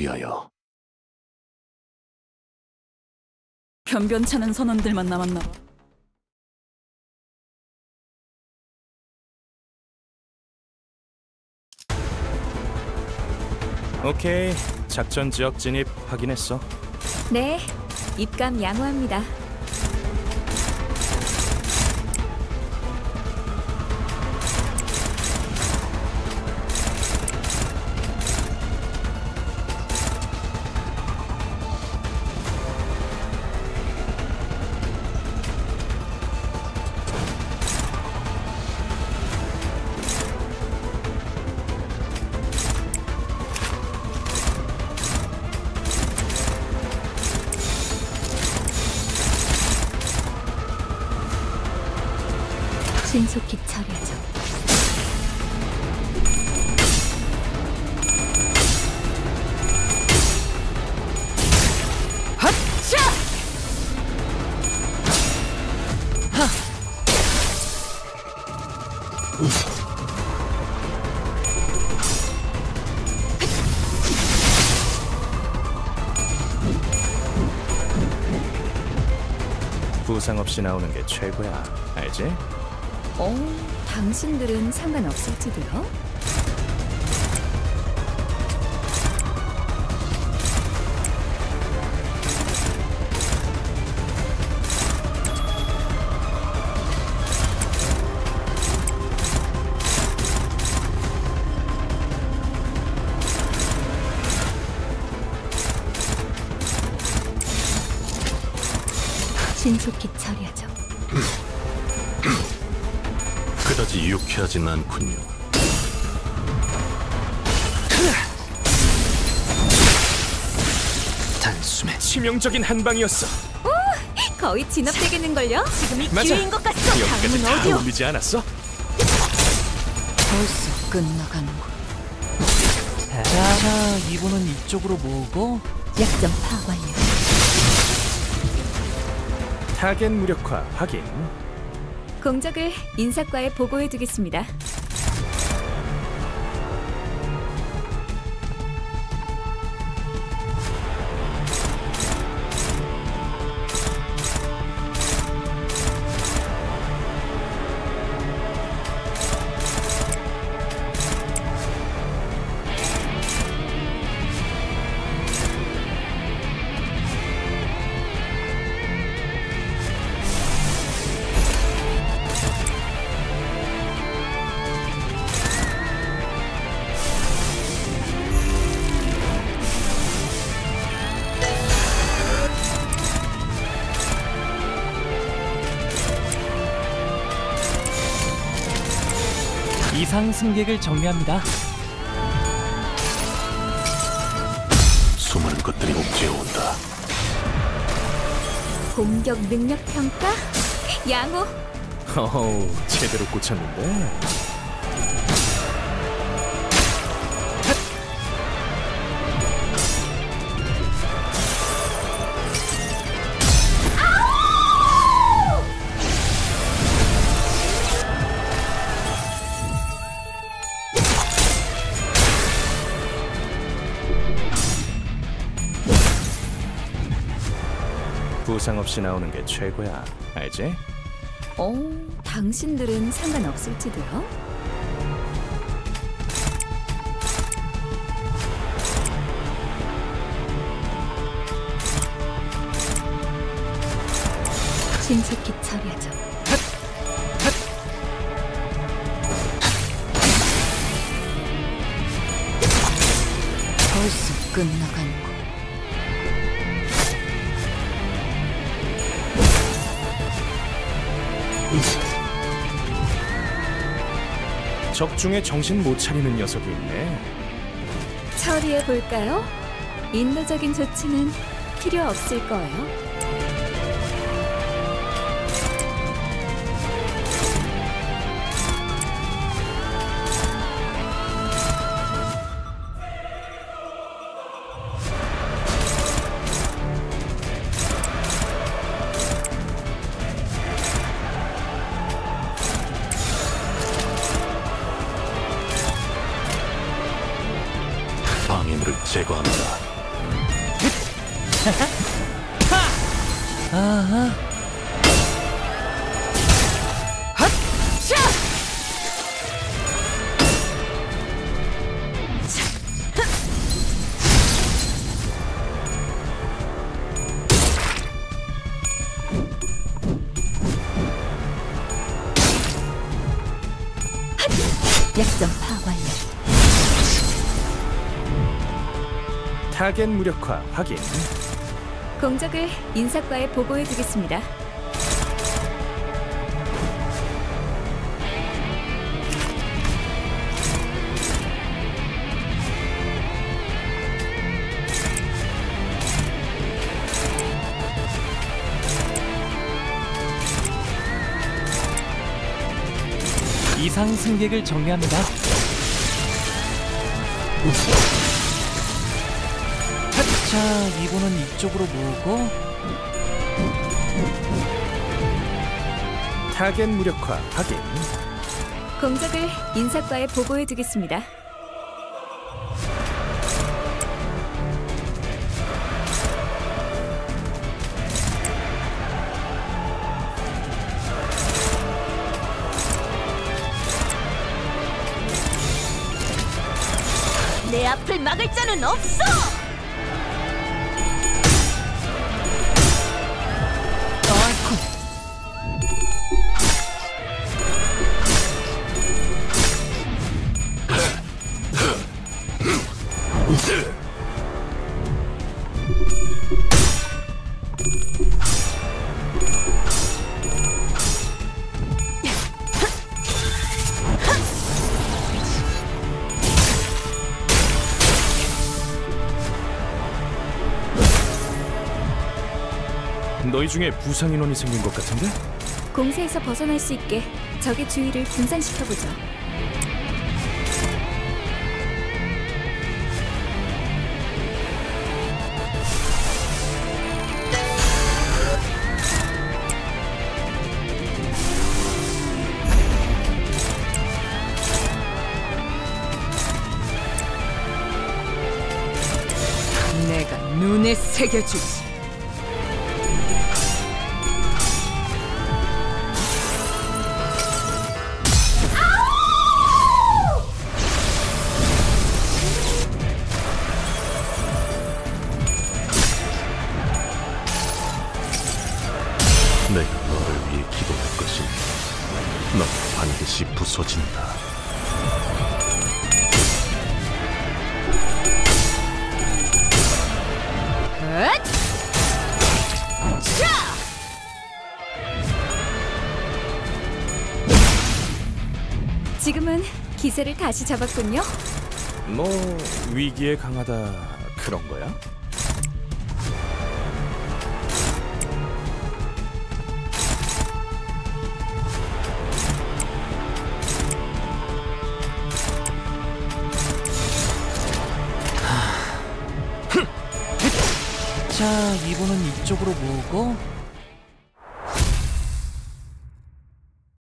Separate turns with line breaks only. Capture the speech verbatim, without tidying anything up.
위하여.
변변찮은 선원들만 남았나 봐.
오케이, 작전 지역 진입 확인했어.
네, 입감 양호합니다. 신속히 처리하죠.
핫샤! 하!
부상 없이 나오는 게 최고야, 알지?
어, 당신들은 상관없을지도요? 신속히 처리하죠.
그다지 유쾌하진 않군요.
단숨에 치명적인 한 방이었어.
오, 거의 진압되겠는걸요? 지금이
맞아.
기회인 것 같소.
여기까지
다음은
다
어디요?
올리지 않았어?
벌써 끝나가는군.
자자, 이분은 이쪽으로 모으고.
약점 파악 완료.
타겟 무력화 확인.
공적을 인사과에 보고해두겠습니다.
이상 승객을 정리합니다.
수많은 것들이 옥죄어온다.
공격 능력 평가? 양호.
어우, 제대로 꽂혔는데. 부상 없이 나오는 게 최고야, 알지?
어, 당신들은 상관없을지도요? 신속히 처리하죠.
벌써 끝나가는군.
적 중에 정신 못 차리는 녀석이 있네.
처리해볼까요? 인도적인 조치는 필요 없을 거예요.
방해물을 제거합니다.
아하.
샷! 약점 파완료.
타겟 무력화 확인.
공적을 인사과에 보고해 두겠습니다.
이상 승객을 정리합니다. 자, 이분은 이쪽으로 모으고
타겟 무력화 확인.
공적을 인사과에 보고해 두겠습니다.
내 앞을 막을 자는 없어!
너희 중에 부상 인원이 생긴 것 같은데?
공세에서 벗어날 수 있게 적의 주의를 분산시켜보죠.
내가 눈에 새겨주지.
내가 너를 위해 기도할 것이니 넌 반드시 부서진다.
엇! 샤!
지금은 기세를 다시 잡았군요.
뭐 위기에 강하다 그런 거야?
자, 이분은 이쪽으로 모으고